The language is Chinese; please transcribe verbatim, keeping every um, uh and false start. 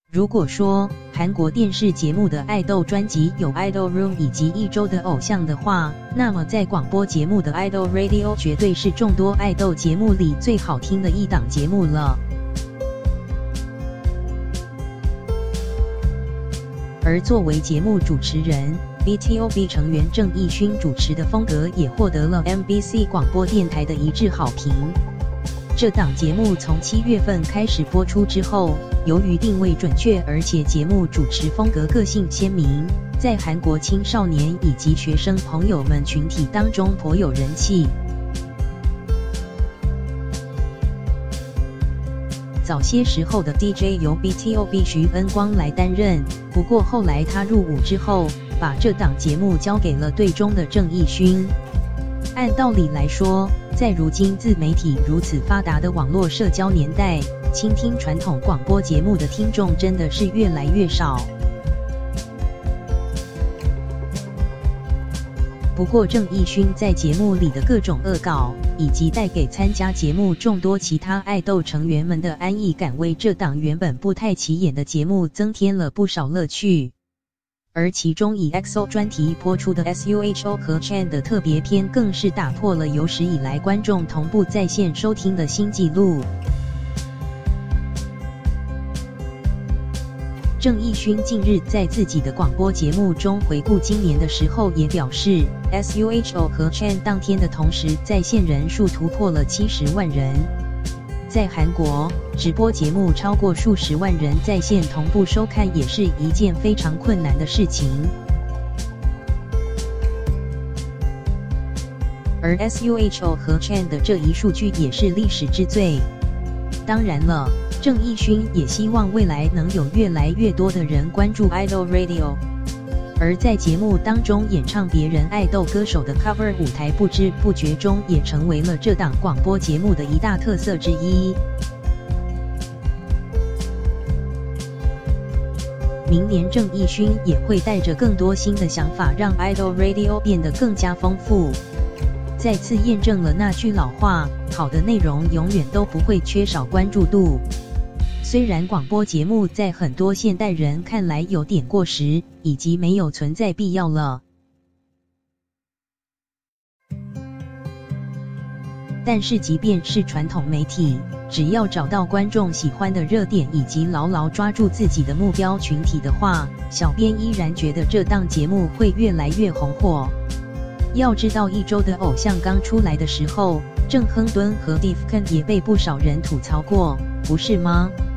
如果说韩国电视节目的爱豆专辑有 Idol Room 以及一周的偶像的话，那么在广播节目的 Idol Radio 绝对是众多爱豆节目里最好听的一档节目了。而作为节目主持人 ，B T O B 成员郑义勋主持的风格也获得了 M B C 广播电台的一致好评。这档节目从七月份开始播出之后，由于定位准确，而且节目主持风格个性鲜明，在韩国青少年以及学生朋友们群体当中颇有人气。早些时候的 D J 由 B T O B 徐恩光来担任，不过后来他入伍之后，把这档节目交给了队中的郑义勋。按道理来说，在如今自媒体如此发达的网络社交年代，倾听传统广播节目的听众真的是越来越少。不过郑义勋在节目里的各种恶搞，以及带给参加节目众多其他爱豆成员们的安逸感，为这档原本不太起眼的节目增添了不少乐趣。而其中以 X O 专题播出的 S U H O 和 Chan 的特别篇，更是打破了有史以来观众同步在线收听的新纪录。郑义勋近日在自己的广播节目中回顾今年的时候，也表示 S U H O 和 Chan 当天的同时在线人数突破了七十万人。在韩国，直播节目超过数十万人在线同步收看，也是一件非常困难的事情。而 S U H O 和 Chan 的这一数据也是历史之最。当然了，郑义勋也希望未来能有越来越多的人关注 Idol Radio。而在节目当中演唱别人爱豆歌手的 cover 舞台，不知不觉中也成为了这档广播节目的一大特色之一。明年郑义勋也会带着更多新的想法，让 Idol Radio 变得更加丰富，再次验证了那句老话：好的内容永远都不会缺少关注度。虽然广播节目在很多现代人看来有点过时，以及没有存在必要了，但是即便是传统媒体，只要找到观众喜欢的热点，以及牢牢抓住自己的目标群体的话，小编依然觉得这档节目会越来越红火。要知道，一周的偶像刚出来的时候，郑亨敦和 Defcon 也被不少人吐槽过，不是吗？